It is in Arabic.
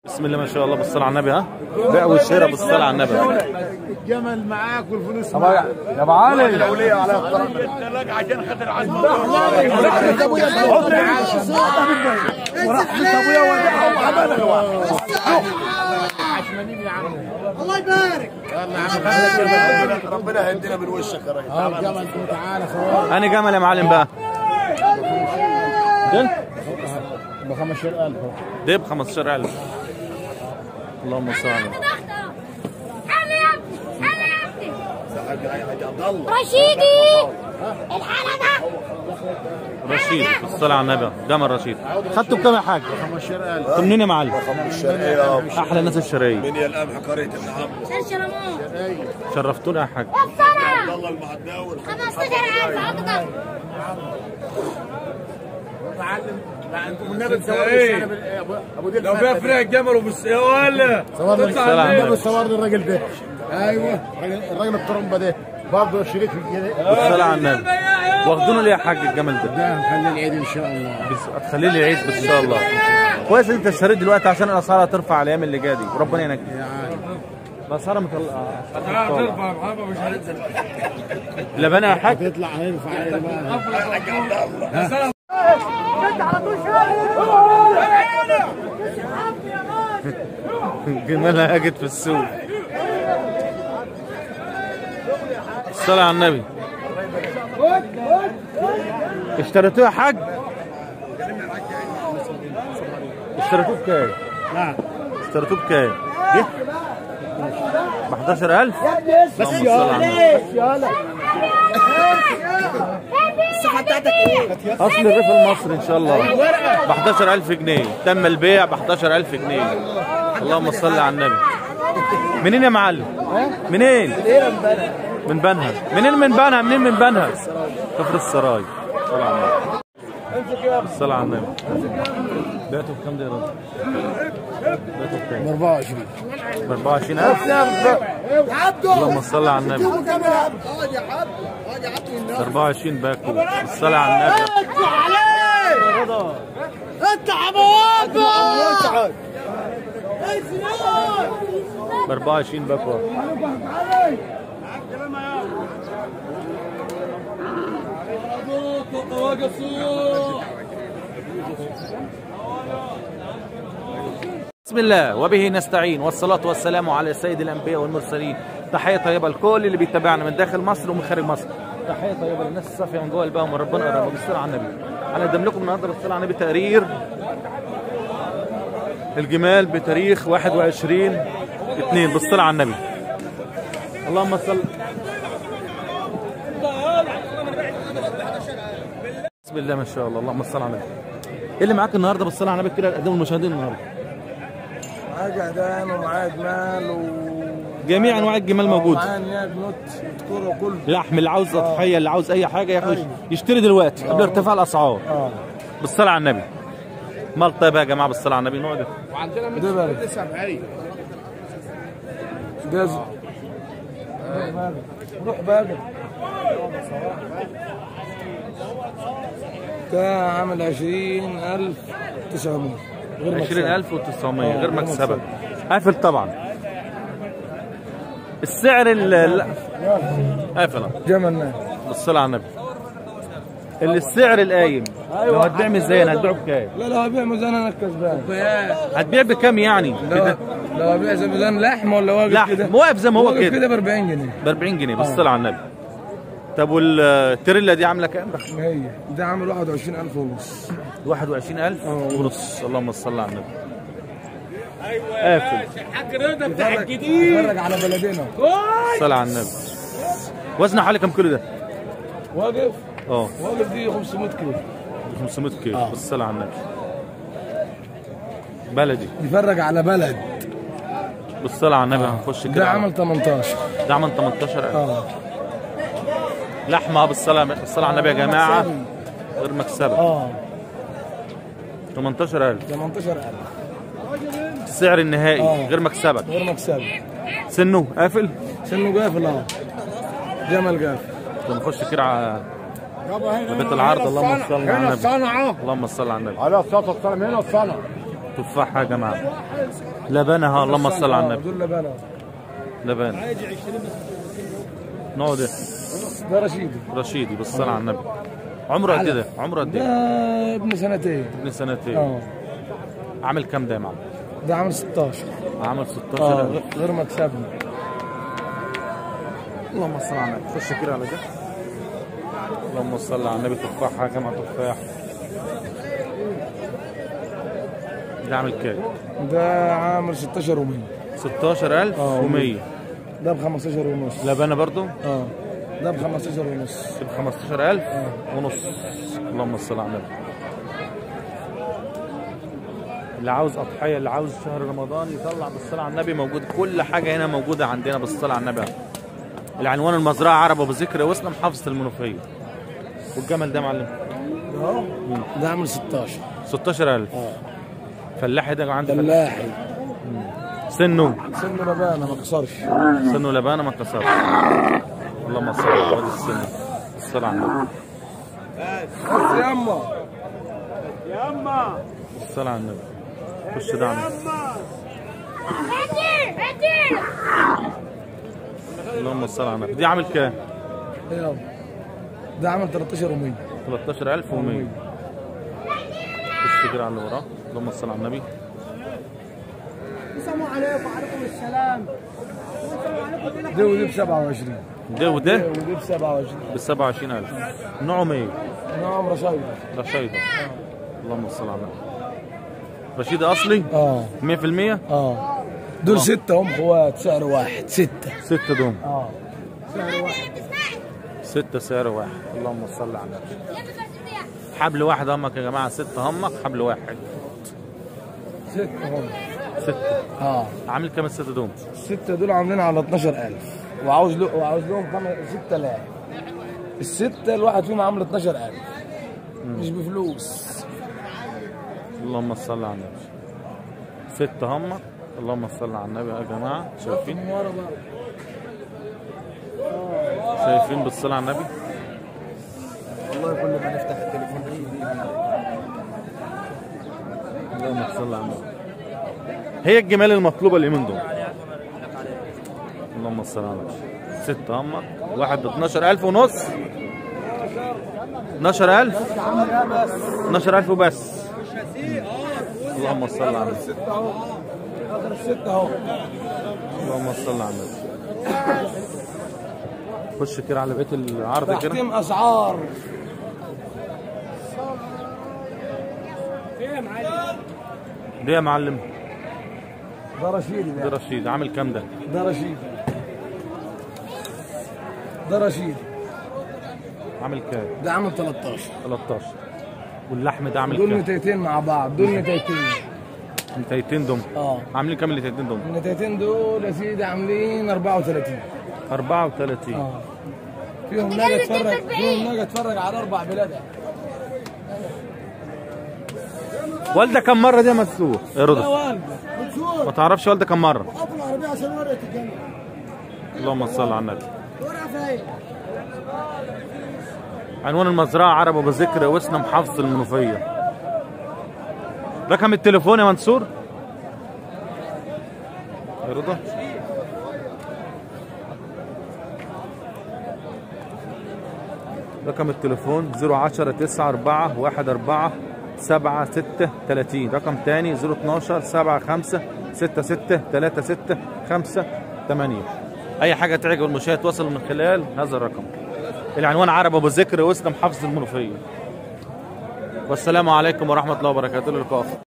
بسم الله ما شاء الله، بالصلاة على النبي. ها بيع والشراء بالصلاة على النبي. الجمل معاك والفلوس معاك يا ابو علي. الاوليه على الطريق عشان خاطر عزمه ورحمه ابويا ودعهم وعملها عشمانين يا عم. الله يبارك. يلا يا عم ربنا يهدينا من وشك يا راجل. الجمل تعالى صور. أنا جمل يا معلم بقى. دول ب 15000 دي ب 15000. اللهم صل على النبي. رشيدي الحلبة رشيد بالصلاة على النبي. جمل رشيد. خدته بكام يا حاج؟ 15000 منين يا معلم؟ الشرقيه أحلى ناس الشرقية. من يا القمح قريه النعم. شرشرمون شرفتونا يا حاج. السنة الله المعداول 15000 عطنا. والنبي تصور ابو ديل لو فيها فرق جمل وبالسيا ولا صورني الراجل ده. ايوه الراجل الطرمبه ده برضه شريك في الجنيه. بالصلاة على النبي. واخدونه ليه يا حاج الجمل ده؟ ده هنخليه العيد ان شاء الله. هتخليه لي عيد ان شاء الله. كويس انت اشتريت دلوقتي عشان الاسعار هترفع الايام اللي جايه دي، وربنا ينجيك. الاسعار ترفع محمد مش هننزل. لبنها يا حاج. تطلع هينفع ايه جمالها هاجت في السوق. الصلاة على النبي. اشتريتوه يا حاج؟ اشتريتوه بكام؟ نعم اشتريتوه بكام؟ ب 11000؟ بس يلا الصحة بتاعتك ايه؟ اصل الريف المصري ان شاء الله ب 11000 جنيه. تم البيع ب 11000 جنيه. اللهم صل على النبي. منين يا معلم؟ منين؟ من بنها. منين من بنها؟ منين من بنها؟ كفر السراي. صلى على النبي. الصلاة على النبي. بعته بكام ده يا راجل؟ بعته بكام؟ ب 24 ب 24000. اللهم صل على النبي. 24 باكو. الصلاة على النبي. انت حموات ب 24 باكو. بسم الله وبه نستعين، والصلاة والسلام على سيد الأنبياء والمرسلين. تحية طيبة لكل اللي بيتابعنا من داخل مصر ومن خارج مصر. تحية طيبة للناس الصافية من جوه قلبهم، وربنا يقرب بالصلاة على النبي. هنقدم لكم النهارده بالصلاة على النبي تقرير الجمال بتاريخ 21/2 بالصلاة على النبي. اللهم صل. بسم الله ما شاء الله. اللهم صل على النبي. ايه اللي معاك النهارده بالصلاة على النبي كده قدموا المشاهدين النهارده؟ معايا جهدان ومعايا جمال جميع انواع الجمال موجوده. ومعايا نياب نوت كوره كله. لحم اللي عاوز تضحيه اللي عاوز اي حاجه ياخد يشتري دلوقتي قبل ارتفاع الاسعار. بالصلاه على النبي. مال طيب يا جماعه بالصلاه على النبي. نقعد وعندنا ده بقى 79 جاز. روح بقى. ده عامل 20900 غير 20900 غير مكسبك. قافل طبعا. السعر قافل جملنا بالصلاه على النبي. السعر القايم لو هتبيع ميزان هتبيعه بكام؟ لا لو هبيع ميزان انا الكسبان. هتبيع بكام يعني؟ لو هبيع زي ميزان لحم ولا واقف كده؟ لحم واقف زي ما هو كده ب 40 جنيه. ب 40 جنيه بالصلاه على النبي. طب والتريلا دي عامله كام؟ هي ده عامل 21500 ونص. 21000 ونص. اللهم صل على النبي. قافل. الحاج رضا بتاع الجديد. اتفرج على بلدنا. صلى على النبي. وزنه حوالي كام كيلو ده؟ واقف واقف دي 500 كيلو. 500 كيلو. بالصلاه على النبي. بلدي. اتفرج على بلد. بالصلاه على النبي. هنخش كده. ده عمل 18. ده عمل 18000. لحمه بالصلاه على النبي يا جماعه غير مكسبه. 18000. 18000 السعر النهائي غير مكسبك. غير مكسبه. سنه قافل. سنه قافل. جمل قافل. نخش كده على بيت العرض. اللهم صل على النبي. اللهم صل على النبي. على الصلاه والسلام. هنا الصنعه تفاحة يا جماعة لبنها اللهم صل على النبي. دول لبنها. لبن نوع ده ده رشيدي. رشيدي بالصلاة على النبي. عمره قد ايه؟ عمره قد ده ايه؟ ابن سنتين. ابن سنتين. اه عامل كام ده يا معلم؟ ده عامل 16. عامل 16. غير مكسبنا. اللهم صل على النبي. خش كده على ده. اللهم صل على النبي. تفاحة كما تفاح. ده عامل كام؟ ده عامل 16 و100. 16,100. ده ب 15 ونص. لبنة برضو؟ ده ب 15 ونص. ب 15,000 ونص. اللهم صل على النبي. اللي عاوز أضحية، اللي عاوز شهر رمضان يطلع بالصلاة على النبي، موجود كل حاجة هنا موجودة عندنا بالصلاة على النبي. العنوان المزرعة عرب أبو ذكر وسط محافظة المنوفية. والجمل ده معلم؟ ده عامل 16. 16,000. فلاحي ده عندي فلاحي. سنه لبانه ما كسرش. سنه لبانه ما كسرش. اللهم صل على النبي. السنه الصلاه على النبي. بس ياما الصلاه على النبي. خش ده على النبي. اللهم صل على النبي. دي عامل كام؟ يلا ده عامل 13 و100. 13,100. خش كده على اللي وراه. اللهم صل على النبي. السلام عليكم. وعليكم السلام. دي ودي ب 27. ده وده ودي ب 27. ب 27,000. نوعهم ايه؟ نعم رشايدة. رشيدة. اللهم صل على النبي. رشيدة اصلي؟ 100%؟ دول 6 هم اخوات سعر واحد. 6 دوم. سعر واحد. 6 سعر واحد. اللهم صل على النبي. حبل واحد همك يا جماعة. 6 همك حبل واحد. 6 هم. 6. عامل كام ال6 دوم؟ 6 دول عاملين على 12,000 وعاوز لهم 6,000. ال6 الواحد فيهم عامل 12,000 مش بفلوس. اللهم صل على النبي. 6 همك. اللهم صل على النبي يا جماعة. شايفين بالصلاة على النبي. والله كل ما نفتح التليفون اللهم صل على النبي. هي الجمال المطلوبة اليومين دول. اللهم صل على النبي. 6 همك. واحد ب 12,000 ونص. 12,000 12,000 وبس. اللهم صل على النبي. 6 اهو. اللهم صل على النبي. خش كده على بيت العرض كده. تحتيم اسعار. دي يا معلم. ده رشيدي. ده رشيد. عامل كام ده؟ ده رشيدي. ده رشيدي. عامل كام؟ ده عامل 13. 13. واللحم ده عامل دول كام؟ نتايتين مع بعض. دول نتايتين. نتايتين دول. عاملين كام النتايتين دول؟ النتايتين دول يا سيدي عاملين 34. 34. فيهم ناقة اتفرج على 4 بلاد. والده كم مرة دي يا مسلوح؟ يا رضا ما تعرفش والده كم مرة؟ اللهم صل على النبي. عنوان المزرعة عرب أبو ذكر وسط محافظة المنوفية. رقم التليفون يا منصور يا رضا. رقم التليفون 010-94-14-76-30. رقم تاني 012-75-66-36-5-8. أي حاجة تعجب المشاهد توصل من خلال هذا الرقم. العنوان عرب أبو ذكر وسط محافظة المنوفية. والسلام عليكم ورحمة الله وبركاته. اللقاء.